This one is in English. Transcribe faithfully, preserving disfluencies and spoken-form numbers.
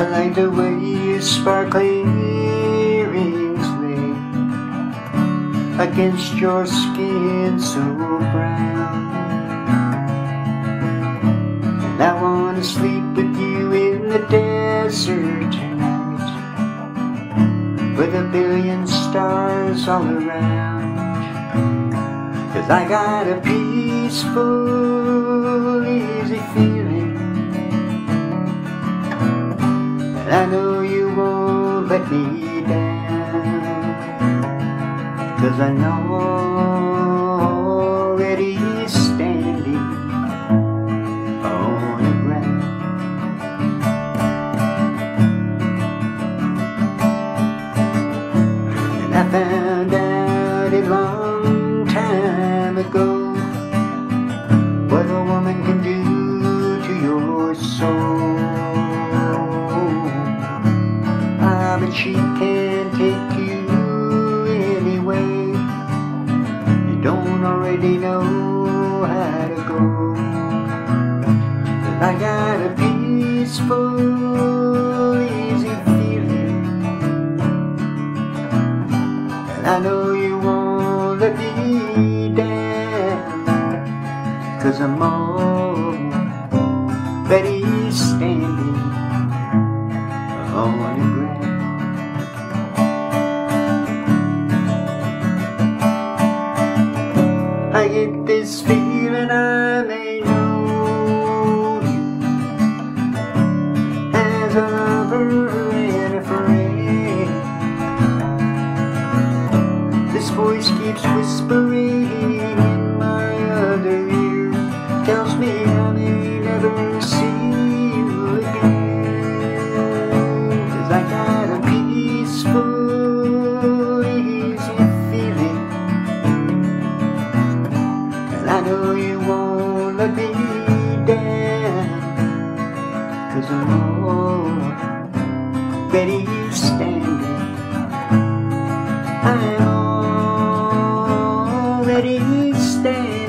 I like the way your sparkling earrings lay against your skin so brown. And I wanna sleep with you in the desert tonight, with a billion stars all around. 'Cause I got a peaceful, easy feeling, and I know you won't let me down. 'Cause I know already standing on the ground. And I found out a long time ago what a woman can do to your soul. Ah, but she can't take you anyway. You don't already know how to go. 'Cause I got a peaceful, easy feeling, and I know you won't let me down. 'Cause I'm already standing on the ground. I get this feeling I may know you as a lover and a friend. This voice keeps whispering in my other ear, tells me I may never see you again. 'Cause I got a peaceful, easy feeling, and I know you won't let me down. 'Cause I'm already standing, I'm already standing